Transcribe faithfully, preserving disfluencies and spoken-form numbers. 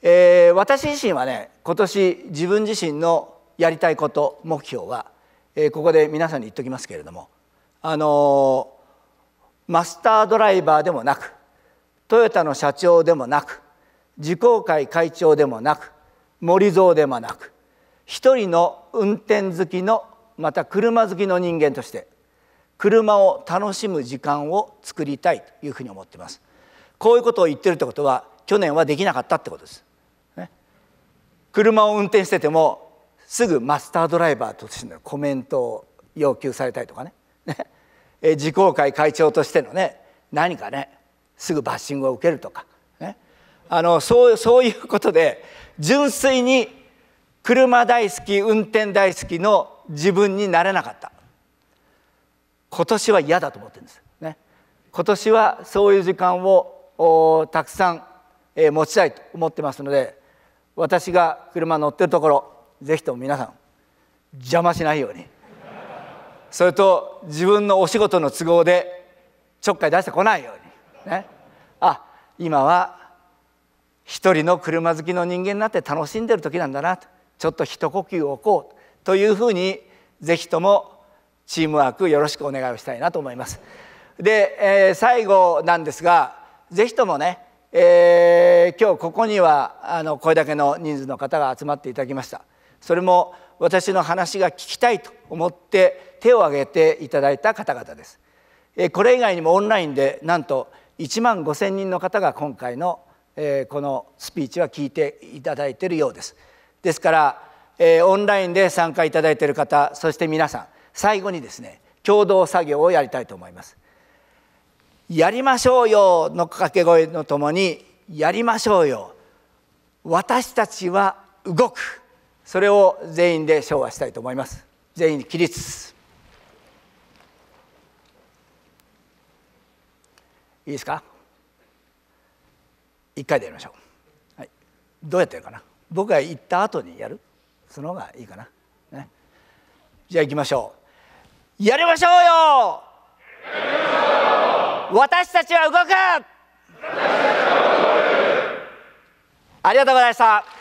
えー、私自身はね、今年自分自身のやりたいこと、目標は、えー、ここで皆さんに言っときますけれども、あのー、マスタードライバーでもなく、トヨタの社長でもなく、自公会会長でもなく、森蔵でもなく、一人の運転好きの、また車好きの人間として、車を楽しむ時間を作りたいというふうに思っています。こういうことを言ってるってことは、去年はできなかったってことです。ね、車を運転してても、すぐマスタードライバーとしてのコメントを要求されたりとかね、ねえ自公会会長としてのね、何かね、すぐバッシングを受けるとか、ね、あのそう、そういうことで純粋に車大好き、運転大好きの自分になれなかった。今年は嫌だと思ってるんです、ね、今年はそういう時間をたくさん、えー、持ちたいと思ってますので、私が車乗ってるところ、ぜひとも皆さん邪魔しないように、それと自分のお仕事の都合でちょっかい出してこないように、ね、あ、今は一人の車好きの人間になって楽しんでる時なんだなと、ちょっと一呼吸を置こうというふうに、ぜひともチームワークよろしくお願いをしたいなと思います。で、えー、最後なんですが、ぜひともね、えー、今日ここにはあのこれだけの人数の方が集まっていただきました。それも私の話が聞きたいと思って手を挙げていただいた方々です。えー、これ以外にもオンラインでなんといちまんごせんにんの方が今回の、えー、このスピーチは聞いていただいているようです。ですから、えー、オンラインで参加いただいている方、そして皆さん、最後にですね、共同作業をやりたいと思います。やりましょうよの掛け声のともに、やりましょうよ、私たちは動く、それを全員で唱和したいと思います。全員起立。いいですか。一回でやりましょう。はい、どうやってやるかな。僕が言った後にやる、その方がいいかな、ね、じゃあ行きましょう。やりましょうよ、私たちは動く。ありがとうございました。